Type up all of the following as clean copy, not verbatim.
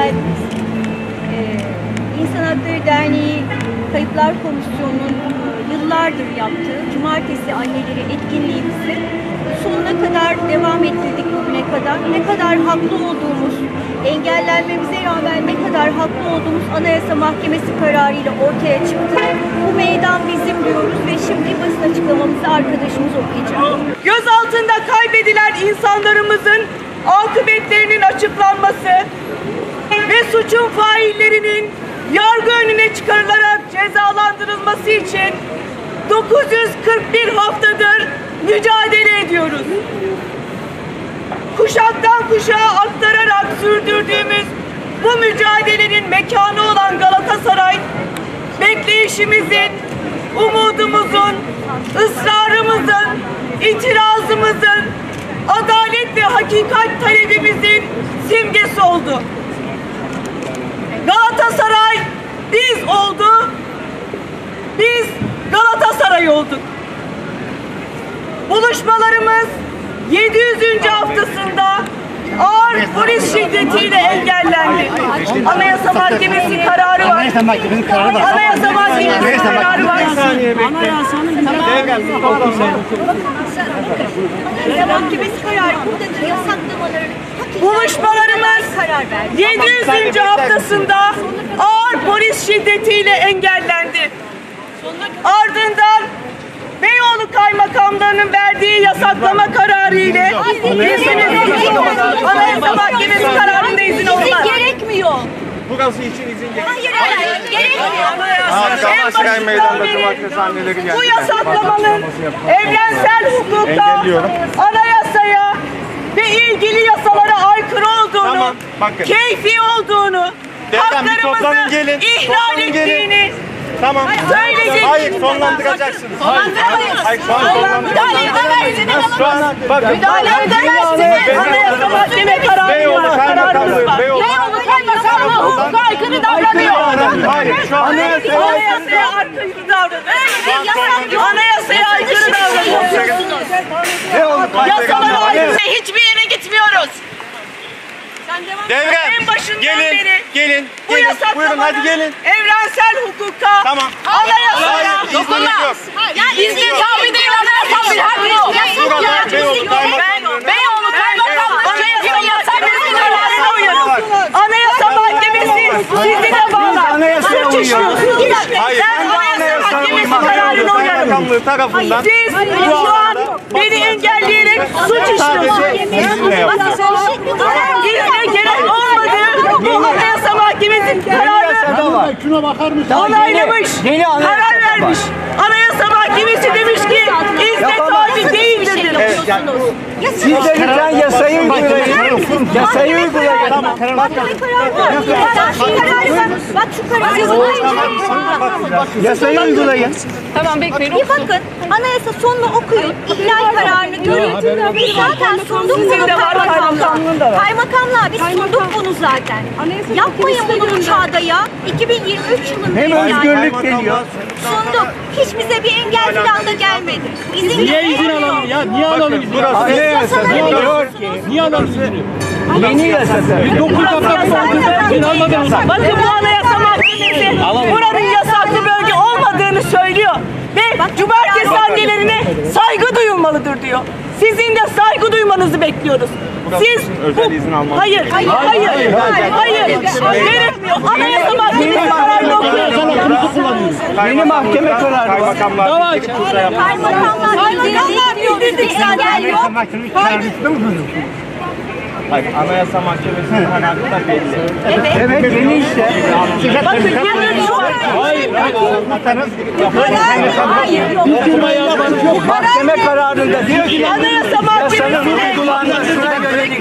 geldiniz. İnsan Hakları Derneği Kayıplar Komisyonu'nun yıllardır yaptığı Cumartesi Anneleri etkinliğimizi sonuna kadar devam ettirdik bugüne kadar. Ne kadar haklı olduğumuz, engellenmemize rağmen ne kadar haklı olduğumuz Anayasa Mahkemesi kararıyla ortaya çıktı. Bu meydan bizim diyoruz ve şimdi basın açıklamamızı arkadaşımız okuyacak. Gözaltında kaybedilen insanlarımızın akıbetlerinin açıklanması ve suçun faillerinin yargı önüne çıkarılarak cezalandırılması için 941 haftadır mücadele ediyoruz. Kuşaktan kuşağa aktararak sürdürdüğümüz bu mücadelenin mekanı olan Galatasaray, bekleyişimizin, umudumuzun, ısrarımızın, itirazımızın, adalet ve hakikat talebimizin simgesi oldu. Galatasaray biz oldu, biz Galatasaray olduk. Buluşmalarımız 700. haftasında ağır polis şiddetiyle engellendi. Anayasa Mahkemesi kararı var. Anayasa Mahkemesi kararı var. Anayasa Mahkemesi kararı var. Anayasa Mahkemesi kararı buradaki yasaklamaların Buluşmalarımız 700. haftasında ağır polis şiddetiyle engellendi. Ardından Beyoğlu Kaymakamlarının verdiği yasaklama kararı ile Anayasa Mahkemesi kararında izin olmaz. gerekmiyor. Burası için izin gerekiyor. Hayır, gerekmiyor. Galatasaray Meydanı'nda Cumartesi Anneleri geldi. Bu yasaklamanın evrensel hukuka, anayasaya ve ilgili yasalara aykırı olduğunu, keyfi olduğunu, haklarımızı ihlal ettiğini söyledik. Hayır, sonlandıracaksınız. Hayır, şu an sonlandıracaksınız. Şu an bakın. Müdahale edemezsiniz. Anayasa Mahkeme kararımız var. Beyoğlu Kaymakamlığı hukuka aykırı davranıyor. Hayır, şu an Anayasaya aykırı davranıyor. Anayasaya aykırı davranıyorsunuz. Yasalara aykırı. Hiçbir yere gitmiyoruz. En başından beri gelin. bu yasaklamanın Hadi gelin. evrensel hukuka, Tamam. anayasaya dokunma. Ya izni tabi değil, anayasal bir hak yok. Beyoğlu Kaymakamlığı. Beyoğlu Kaymakamlığı yasaklama kararına uyuyor. Anayasa Mahkemesi sizi de bağlar. Suç işliyorsunuz. Hayır, Ben Anayasa Mahkemesi kararına uyarım. Kaymakamlığı tarafından Siz şu an beni engelleyerek suç işliyorsunuz. sizinle yapıyoruz. İzne gerek olmadı. Bu Anayasa Mahkemesi kararı Şuna bakar mısın? onaylamış, karar vermiş. Anayasa Mahkemesi demiş ki izne tabi değildir demiş. Siz de lütfen yasayı uygulayın. Yasayı uygulayın. Tamam. Bak şu kararı Yasayı uygulayın. Tamam bekleyin. Bir bakın anayasa sonunu okuyun. İhlal kararını görün. Biz zaten sunduk bunu kaymakamlığa. Kaymakamlığa biz sunduk bunu zaten. Yapmayın bunu bu çağda ya. 2023 yılında. Hem özgürlük geliyor. Sunduk. Hiç bize bir engel falan da gelmedi. Niye izin alalım ya? Niye alalım izin? Burası ne yasası diyor ki? Niye alalım izni? Yeni yasası. 9 hafta izin almadınız. Bakın bu Anayasa Mahkemesi buranın yasaklı bölge olmadığını söylüyor. Ve cumartesi annelerine saygı duyulmalıdır diyor. Sizin de saygı duymanızı bekliyoruz. Siz özel izin almanız. Hayır. Gerekmiyor. Anayasa Mahkemesi kararını okuyoruz. Yeni mahkeme kararı. Kaymakamlar bildirdik zaten yok. Hayır, Anayasa Mahkemesi'nin kararı da belli. Evet. Yeni işte. Bakın yemin şu an. Hayır. Mahkeme kararında diyor ki Anayasa Mahkemesi'ne uygulanmasına yönelik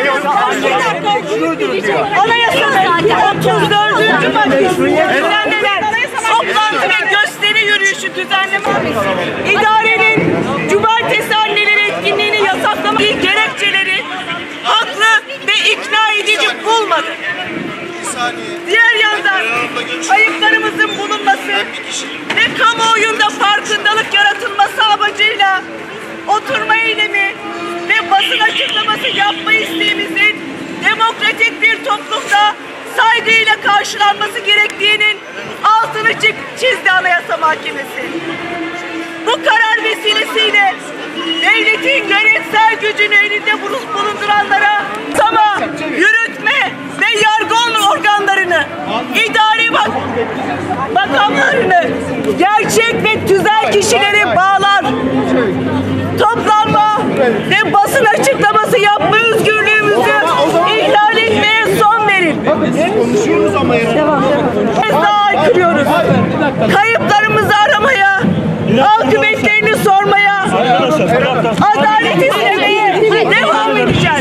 Anayasanın 34. maddesi düzenlenen toplantı ve gösteri yürüyüşü düzenleme idarenin cumartesi anneleri etkinliğini yasaklama gerekçeleri haklı ve ikna edici bulmadı. Diğer yandan ayıplarımızın bulunması ve kamuoyunda farkındalık yaratılması amacıyla oturma eylemi ve basın açıklaması yapma isteğimizin demokratik bir toplumda saygıyla karşılanması gerektiğinin altını çizdi Anayasa Mahkemesi. Bu karar vesilesiyle devletin yönetsel gücünü elinde bulunduranlara yasama, yürütme ve yargı organlarını, idari makamlarını, gerçek ve tüzel kişileri bağlar. Toplanma ve basın açıklaması yapma özgürlüğümüzü ihlal etmeye son verin. Konuşuyoruz ama ya. Biz daha aykırıyoruz. Kayıplarımızı aramaya, akıbetlerini sormaya, adalet istemeye devam edeceğiz.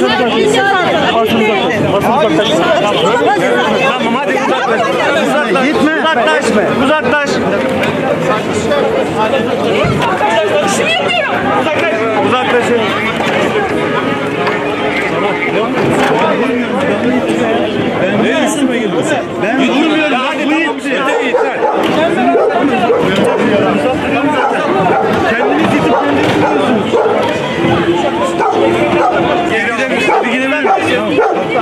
Tamam hadi uzaklaş. Gitme. Uzaklaş. Şunu yapıyorum. Uzaklaşın. Ben üstüme geliyorum. Ben durmuyorum. Hadi bu yeter. Kendiniz disiplinlendiriyorsunuz. Bilgini vermeyeceğim.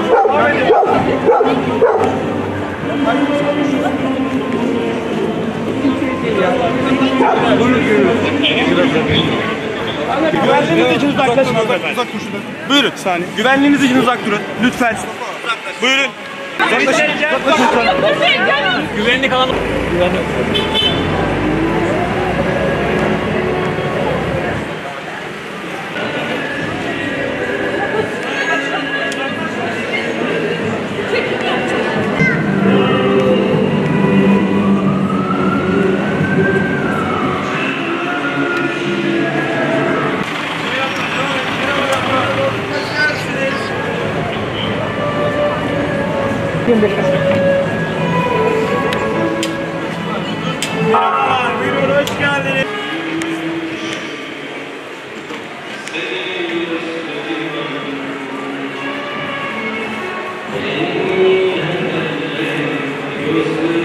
Güvenliğiniz için uzaklaşın. Uzak dur şuradan. Buyurun. Saniye. Güvenliğiniz için uzak durun. Lütfen. Buyurun. Uzaklaşın. Güvenlik alanı. Buyurun. Hoş geldiniz. Thank you.